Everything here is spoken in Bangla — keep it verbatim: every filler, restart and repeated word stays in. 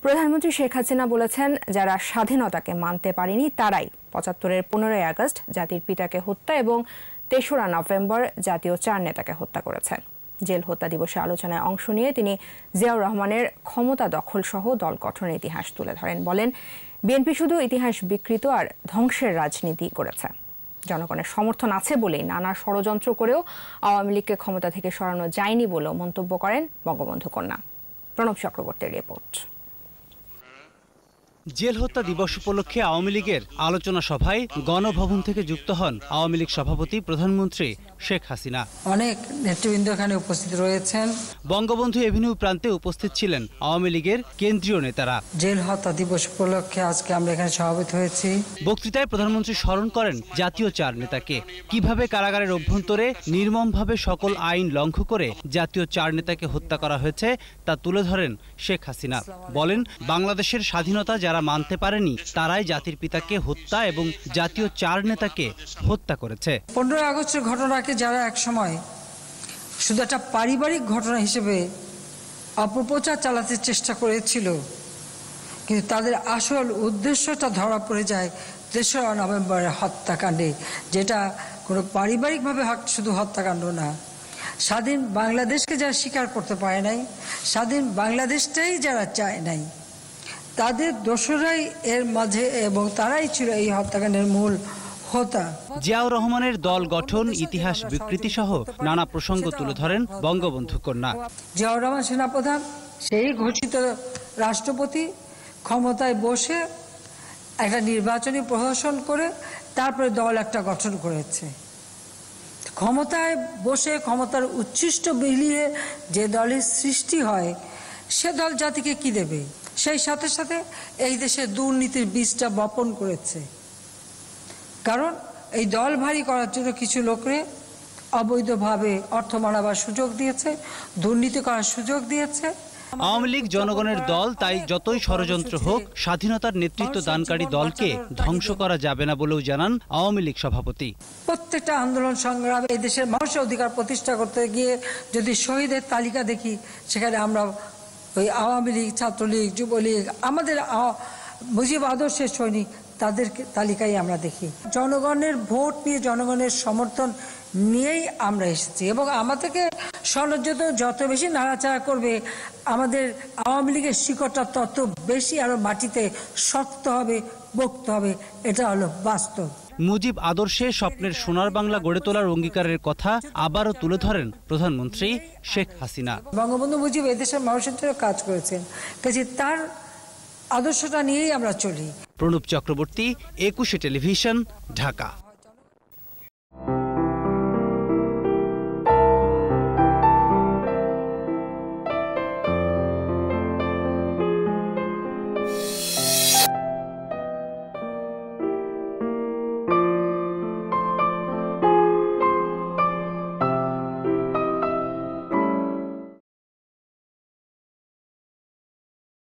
প্রধানমন্ত্রী শেখ হাসিনা বলেছেন, যারা স্বাধীনতাকে মানতে পারেনি তারাই পঁচাত্তরের পনেরোই আগস্ট জাতির পিতাকে হত্যা এবং তেসরা নভেম্বর জাতীয় চার নেতাকে হত্যা করেছে। জেল হত্যা দিবসে আলোচনায় অংশ নিয়ে তিনি জিয়াউর রহমানের ক্ষমতা দখল সহ দল গঠনের ইতিহাস তুলে ধরেন। বলেন, বিএনপি শুধু ইতিহাস বিকৃত আর ধ্বংসের রাজনীতি করেছে। জনগণের সমর্থন আছে বলেই নানা ষড়যন্ত্র করেও আওয়ামী লীগকে ক্ষমতা থেকে সরানো যায়নি বলেও মন্তব্য করেন বঙ্গবন্ধু কন্যা। প্রণব চক্রবর্তীর রিপোর্ট। জেল হত্যা দিবস উপলক্ষে আওয়ামী লীগের আলোচনা সভায় গণভবন থেকে যুক্ত হন আওয়ামী লীগ সভাপতি প্রধানমন্ত্রী শেখ হাসিনা। অনেক নেতৃবৃন্দ এখানে উপস্থিত রয়েছেন। বঙ্গবন্ধু এভিনিউ প্রান্তে উপস্থিত ছিলেন আওয়ামী লীগের কেন্দ্রীয় নেতারা। জেল হত্যা দিবস উপলক্ষে আজকে আমরা এখানে সমবেত হয়েছি। বক্তৃতায় প্রধানমন্ত্রী স্মরণ করেন জাতীয় চার নেতাকে, কিভাবে কারাগারের অভ্যন্তরে নির্মমভাবে সকল আইন লঙ্ঘন করে জাতীয় চার নেতাকে হত্যা করা হয়েছে তা তুলে ধরেন শেখ হাসিনা। বলেন, বাংলাদেশের স্বাধীনতা যারা মানতে পারেনি তারাই জাতির পিতাকে হত্যা এবং জাতীয় চার নেতাকে হত্যা করেছে। পনেরোই আগস্টের ঘটনাকে যারা এক সময় শুধু একটা পারিবারিক ঘটনা হিসেবে অপপ্রচার চালাতে চেষ্টা করেছিল, কিন্তু তাদের আসল উদ্দেশ্যটা ধরা পড়ে যায় তেসরা নভেম্বরের হত্যাকাণ্ডে, যেটা কোনো পারিবারিকভাবে শুধু হত্যাকাণ্ড না। স্বাধীন বাংলাদেশকে যারা স্বীকার করতে পারে নাই, স্বাধীন বাংলাদেশটাই যারা চায় নাই, তাদের দোষরাই এর মাঝে এবং তারাই ছিল এই হত্যাকাণ্ডের মূল হোতা। জিয়াউর রহমানের দল গঠন, ইতিহাস বিকৃতি সহ নানা প্রসঙ্গ তুলে ধরেন বঙ্গবন্ধু কন্যা। জিয়াউর রহমান সেনাপ্রধান সেই ঘোষিত রাষ্ট্রপতি ক্ষমতায় বসে একটা নির্বাচনী প্রহসন করে তারপরে দল একটা গঠন করেছে। ক্ষমতায় বসে ক্ষমতার উচ্ছিষ্ট বিলিয়ে যে দলের সৃষ্টি হয়, সে দল জাতিকে কি দেবে? সেই সাথে সাথে এই দেশে দুর্নীতির বীজটা বপন করেছে। কারণ এই দল ভারী করার জন্য কিছু লোকরে অবৈধভাবে অর্থ মানাবার সুযোগ দিয়েছে, দুর্নীতি করার সুযোগ দিয়েছে। আওয়ামী লীগ জনগণের দল, তাই যতই ষড়যন্ত্র হোক স্বাধীনতার নেতৃত্ব দানকারী দলকে ধ্বংস করা যাবে না বলেও জানান আওয়ামী লীগ সভাপতি। প্রত্যেকটা আন্দোলন সংগ্রামে এই দেশের মানুষের অধিকার প্রতিষ্ঠা করতে গিয়ে যদি শহীদের তালিকা দেখি, সেখানে আমরা ওই আওয়ামী লীগ, ছাত্রলীগ, যুবলীগ, আমাদের মুজিব আদর্শের সৈনিক, তাদের তালিকায় আমরা দেখি। জনগণের ভোট নিয়ে, জনগণের সমর্থন নিয়েই আমরা এসেছি এবং আমাদেরকে ষড়যন্ত্র যত বেশি নাড়াচাড়া করবে, আমাদের আওয়ামী লীগের শিকড়টা তত বেশি আরো মাটিতে শক্ত হবে, পোক্ত হবে। এটা হলো বাস্তব। মুজিব আদর্শে স্বপ্নের সোনার বাংলা গড়ে তোলার অঙ্গীকারের কথা আবারও তুলে ধরেন প্রধানমন্ত্রী শেখ হাসিনা। বঙ্গবন্ধু মুজিব এদেশের মানুষের জন্য কাজ করেছেন, কাজে তার আদর্শটা নিয়েই আমরা চলি। প্রণব চক্রবর্তী, একুশে টেলিভিশন, ঢাকা।